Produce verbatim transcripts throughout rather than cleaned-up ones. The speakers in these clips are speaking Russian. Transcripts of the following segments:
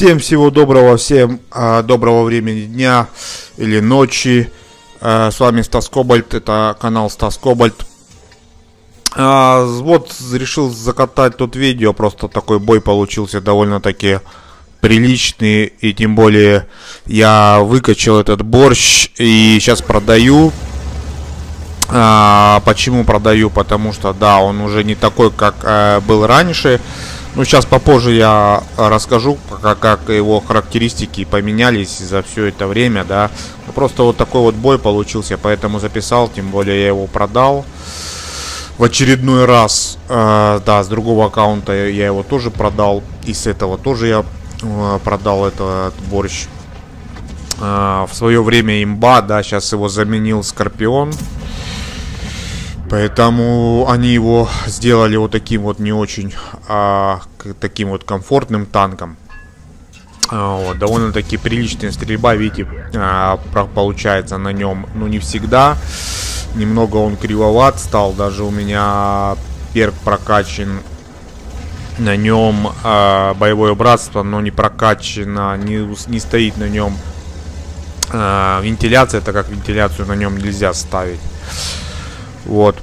Всем всего доброго, всем э, доброго времени дня или ночи. Э, с вами Стас Кобальт, это канал Стас Кобальт. Э, вот решил закатать тут видео, просто такой бой получился довольно-таки приличный. И тем более я выкачал этот борщ и сейчас продаю. Э, почему продаю? Потому что да, он уже не такой, как э, был раньше. Ну, сейчас попозже я расскажу, как, как его характеристики поменялись за все это время, да. Ну, просто вот такой вот бой получился, поэтому записал, тем более я его продал в очередной раз. Э, да, с другого аккаунта я его тоже продал, и с этого тоже я э, продал этот борщ. Э, в свое время имба, да, сейчас его заменил Скорпион. Поэтому они его сделали вот таким вот не очень а, таким вот комфортным танком. А, вот, довольно-таки приличная стрельба, видите, а, получается на нем, ну, не всегда. Немного он кривоват стал, даже у меня перк прокачан на нем, а, боевое братство, но не прокачано, не, не стоит на нем а, вентиляция, так как вентиляцию на нем нельзя ставить. Вот.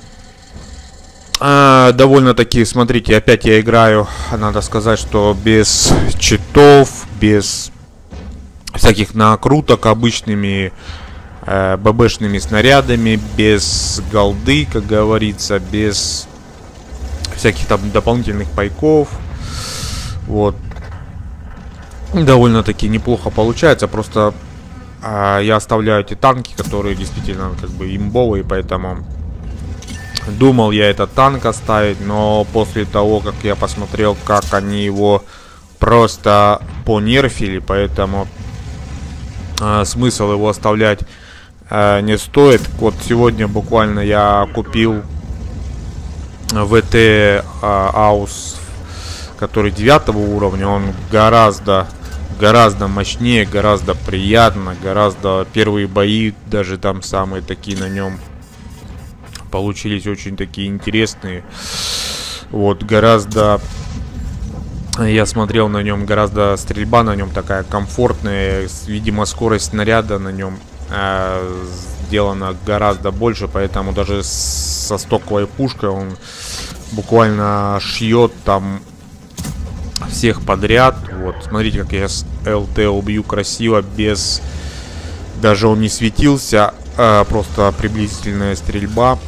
А, довольно-таки, смотрите, опять я играю, надо сказать, что без читов, без всяких накруток обычными э, ББшными снарядами, без голды, как говорится, без всяких там дополнительных пайков. Вот. Довольно-таки неплохо получается, просто э, я оставляю эти танки, которые действительно как бы имбовые, поэтому думал я этот танк оставить, но после того, как я посмотрел, как они его просто понерфили, поэтому э, смысл его оставлять э, не стоит. Вот сегодня буквально я купил ВТ э, Аус, который девятого уровня, он гораздо гораздо мощнее, гораздо приятно, гораздо первые бои, даже там самые такие на нем получились очень такие интересные. Вот, гораздо, я смотрел на нем, гораздо стрельба на нем такая комфортная. Видимо, скорость снаряда на нем э, сделана гораздо больше, поэтому даже со стоковой пушкой он буквально шьет там всех подряд. Вот, смотрите, как я с ЛТ убью красиво, без... Даже он не светился, э, просто приблизительная стрельба.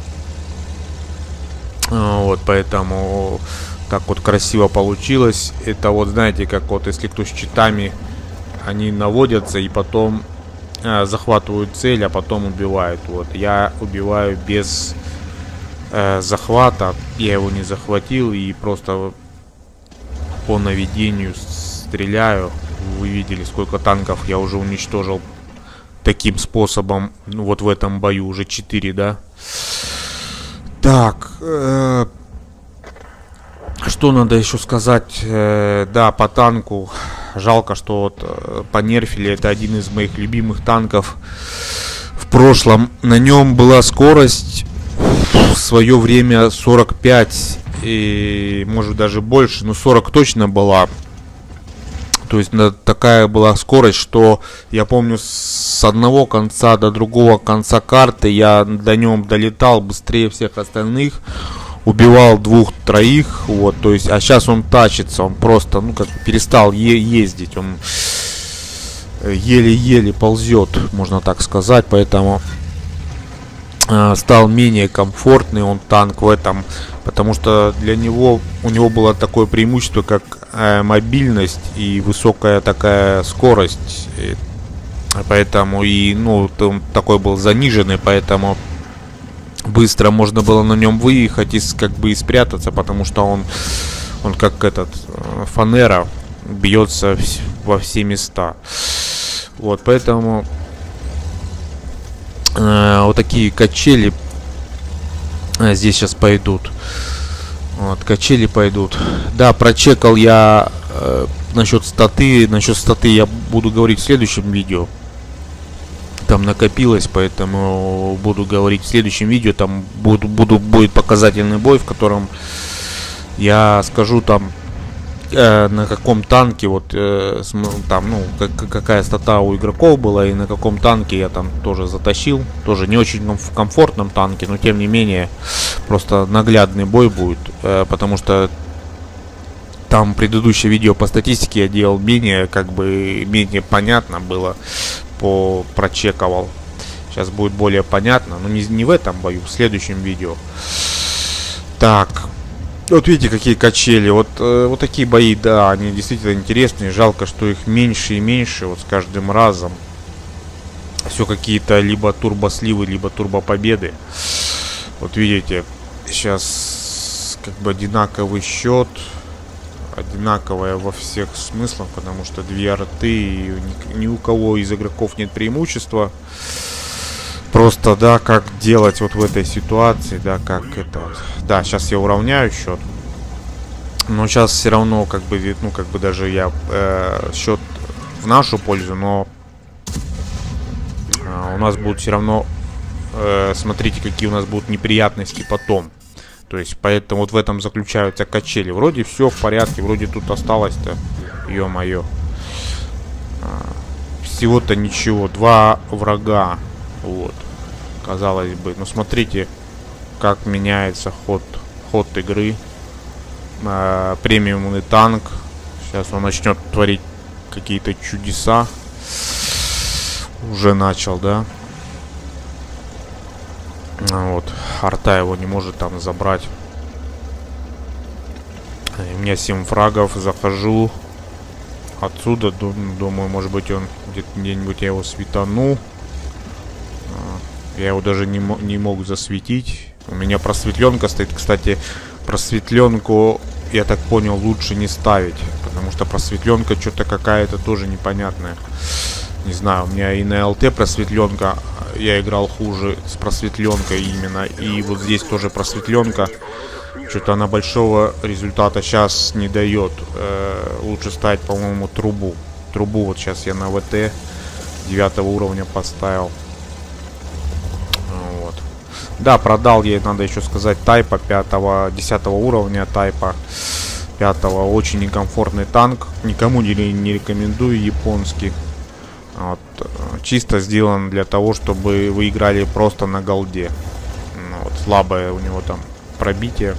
Вот, поэтому так вот красиво получилось. Это вот, знаете, как вот если кто с читами, они наводятся и потом э, захватывают цель, а потом убивают. Вот, я убиваю без э, захвата. Я его не захватил и просто по наведению стреляю. Вы видели, сколько танков я уже уничтожил таким способом. Ну, вот в этом бою уже четыре, да. Так, э, что надо еще сказать? Э, да, по танку. Жалко, что вот э, понерфили. Это один из моих любимых танков в прошлом. На нем была скорость в свое время сорок пять, и может даже больше, но сорок точно была. То есть такая была скорость, что я помню, с одного конца до другого конца карты я до нем долетал быстрее всех остальных, убивал двух-троих, вот, то есть, а сейчас он тащится, он просто, ну, как перестал е ездить, он еле-еле ползет, можно так сказать, поэтому э, стал менее комфортный он танк в этом, потому что для него, у него было такое преимущество, как э, мобильность и высокая такая скорость, и, поэтому и, ну, он такой был заниженный, поэтому быстро можно было на нем выехать и как бы и спрятаться, потому что он, он как этот фанера бьется во все места. Вот, поэтому э, вот такие качели э, здесь сейчас пойдут. Вот, качели пойдут. Да, прочекал я э, насчет статы. Насчет статы я буду говорить в следующем видео. Там накопилось, поэтому буду говорить в следующем видео. Там буду, буду, будет показательный бой, в котором я скажу там э, на каком танке, вот э, там, ну, как, какая стата у игроков была, и на каком танке я там тоже затащил. Тоже не очень в комфортном танке, но тем не менее, просто наглядный бой будет, э, потому что там предыдущее видео по статистике я делал менее, как бы, менее понятно было, по прочековал. Сейчас будет более понятно, но не, не в этом бою, в следующем видео. Так, вот видите, какие качели. Вот, э, вот такие бои, да, они действительно интересные. Жалко, что их меньше и меньше, вот с каждым разом. Все какие-то либо турбосливы, либо турбопобеды. Вот видите, сейчас как бы одинаковый счет. Одинаковая во всех смыслах, потому что две арты, и ни, ни у кого из игроков нет преимущества. Просто, да, как делать вот в этой ситуации, да, как это... Да, сейчас я уравняю счет. Но сейчас все равно, как бы, ну, как бы даже я э, счет в нашу пользу, но э, у нас будут все равно... Э, смотрите, какие у нас будут неприятности потом. То есть, поэтому вот в этом заключаются качели. Вроде все в порядке, вроде тут осталось-то, ё-моё. Всего-то ничего, два врага, вот, казалось бы. Но смотрите, как меняется ход, ход игры. А, премиумный танк. Сейчас он начнет творить какие-то чудеса. Уже начал, да? Вот, арта его не может там забрать. И у меня семь фрагов, захожу отсюда, думаю, может быть он где-нибудь я его светану. Я его даже не, не мог засветить. У меня просветленка стоит, кстати, просветленку, я так понял, лучше не ставить, потому что просветленка что-то какая-то тоже непонятная. Не знаю, у меня и на ЛТ просветленка, я играл хуже с просветленкой именно. И вот здесь тоже просветленка. Что-то она большого результата сейчас не дает. Э, лучше ставить, по-моему, трубу. Трубу вот сейчас я на ВТ девятого уровня поставил. Вот. Да, продал я, надо еще сказать, тайпа пятого, десятого уровня тайпа пятого. Очень некомфортный танк. Никому не, не рекомендую, японский. Вот, чисто сделан для того, чтобы вы играли просто на голде. Ну, вот, слабое у него там пробитие.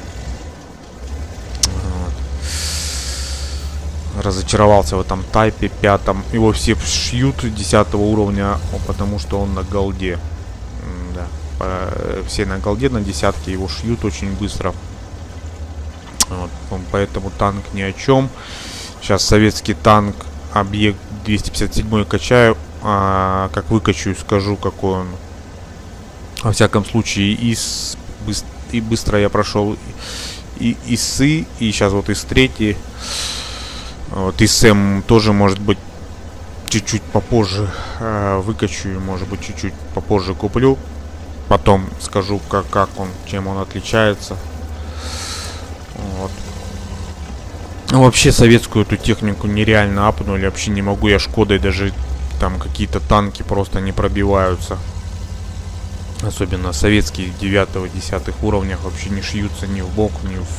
Вот. Разочаровался в этом тайпе пятом. Его все шьют десятого уровня, потому что он на голде. Да. Все на голде, на десятке его шьют очень быстро. Вот. Поэтому танк ни о чем. Сейчас советский танк объект двести пятьдесят семь качаю, а, как выкачаю, скажу, какой он. Во всяком случае, из быс и быстро я прошел и ИСы, и сейчас вот ИС третий. Вот ИСМ тоже, может быть, чуть-чуть попозже а, выкачу, может быть, чуть-чуть попозже куплю. Потом скажу, как, как он, чем он отличается. Вот. Вообще советскую эту технику нереально апнули. Вообще не могу я Шкодой, даже там какие-то танки просто не пробиваются. Особенно советские девятого-десятых уровнях вообще не шьются ни в бок, ни в...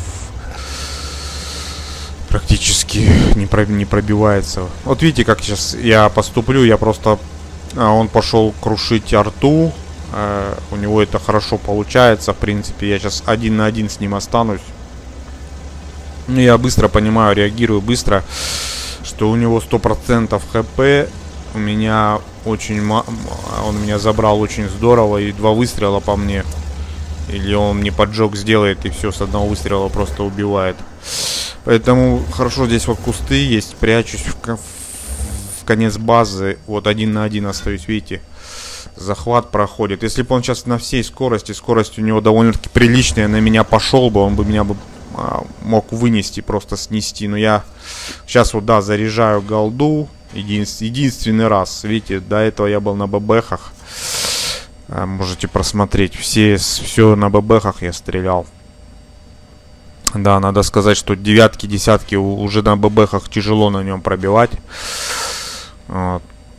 Практически не, про... не пробивается. Вот видите, как сейчас я поступлю. Я просто... А, он пошел крушить арту. А, у него это хорошо получается. В принципе, я сейчас один на один с ним останусь. Ну, я быстро понимаю, реагирую быстро, что у него сто процентов хп. У меня очень... Он меня забрал очень здорово. И два выстрела по мне. Или он мне поджог сделает, и все, с одного выстрела просто убивает. Поэтому хорошо, здесь вот кусты есть. Прячусь в, в конец базы. Вот один на один остаюсь, видите. Захват проходит. Если бы он сейчас на всей скорости, скорость у него довольно-таки приличная, на меня пошел бы, он бы меня бы а, мог вынести, просто снести. Но я сейчас вот, да, заряжаю голду. Един, единственный раз. Видите, до этого я был на ББХах. А, можете просмотреть. Все, все на ББХах я стрелял. Да, надо сказать, что девятки, десятки уже на ББХах тяжело на нем пробивать. Вот.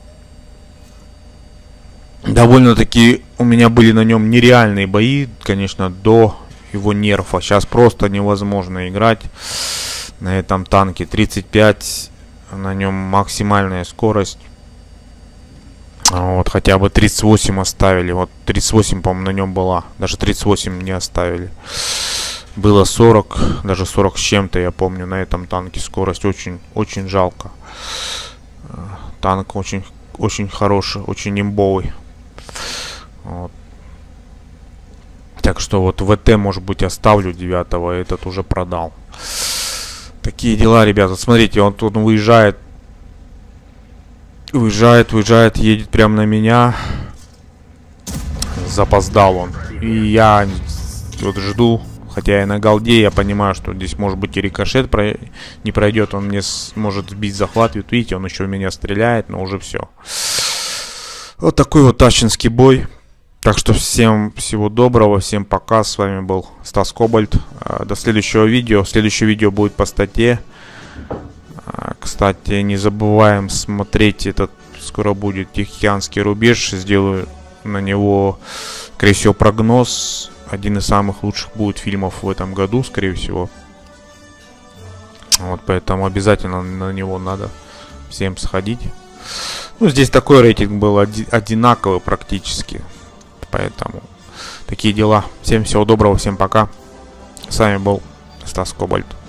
Довольно-таки у меня были на нем нереальные бои, конечно, до его нерфа. Сейчас просто невозможно играть. на этом танке. тридцать пять, на нем максимальная скорость. Вот, хотя бы тридцать восемь оставили. Вот тридцать восемь, по-моему, на нем была. Даже тридцать восемь не оставили. Было сорок, даже сорок с чем-то, я помню, на этом танке скорость. Очень, очень жалко. Танк очень, очень хороший, очень имбовый. Вот. Так что вот ВТ, может быть, оставлю девятого, этот уже продал. Такие дела, ребята. Смотрите, он тут выезжает. Выезжает, выезжает, едет прямо на меня. Запоздал он. И я вот жду. Хотя я на голде, я понимаю, что здесь может быть и рикошет про... не пройдет. Он мне может сбить захват. Вот видите, он еще в меня стреляет, но уже все. Вот такой вот тащинский бой. Так что всем всего доброго, всем пока. С вами был Стас Кобальт. До следующего видео. Следующее видео будет по статье. Кстати, не забываем смотреть этот, скоро будет Тихоокеанский рубеж. Сделаю на него, скорее всего, прогноз. Один из самых лучших будет фильмов в этом году, скорее всего. Вот, поэтому обязательно на него надо всем сходить. Ну, здесь такой рейтинг был оди- одинаковый практически. Поэтому такие дела. Всем всего доброго, всем пока. С вами был Стас Кобальт.